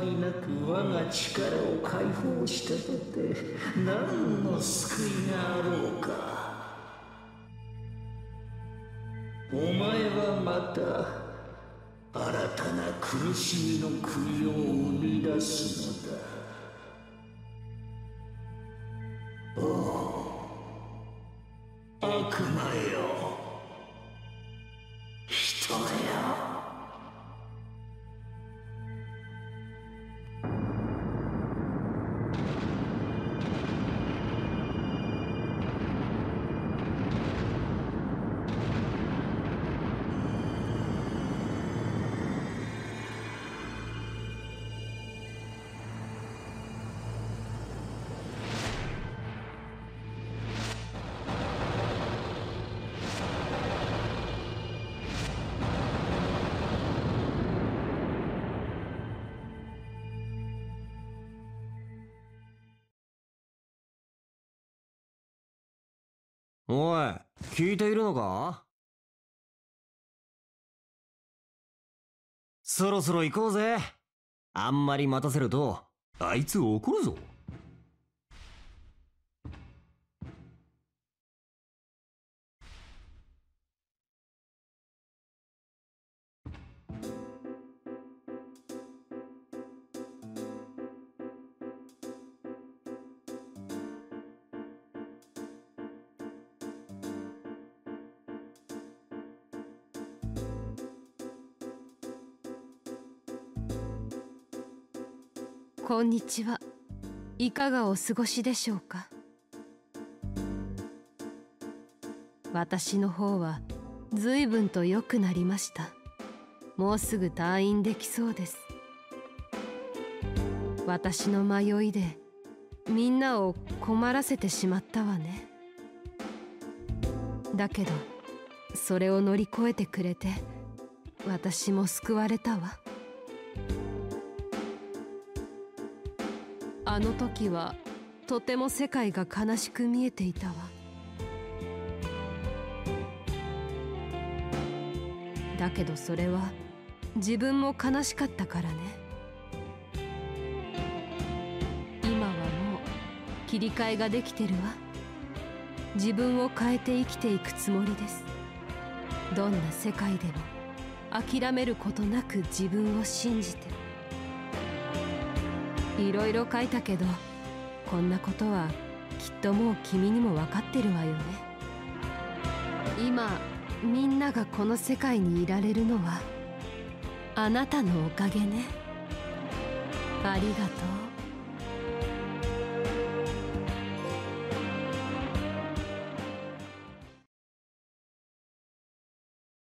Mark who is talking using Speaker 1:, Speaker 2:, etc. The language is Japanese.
Speaker 1: りなく我が力を解放したとて何の救いがあろうか。お前はまた新たな苦しみの国を生み出すのだ。おお、悪魔よ、人よ。
Speaker 2: おい、聞いているのか？そろそろ行こうぜ。あんまり待たせるとあいつ怒るぞ。
Speaker 3: こんにちは。いかがお過ごしでしょうか。私の方は随分と良くなりました。もうすぐ退院できそうです。私の迷いでみんなを困らせてしまったわね。だけどそれを乗り越えてくれて私も救われたわ。あの時はとても世界が悲しく見えていたわ。だけどそれは自分も悲しかったからね。今はもう切り替えができてるわ。自分を変えて生きていくつもりです。どんな世界でも諦めることなく自分を信じて。いろいろ書いたけどこんなことはきっともう君にも分かってるわよね。今みんながこの世界にいられるのはあなたのおかげね。ありがとう。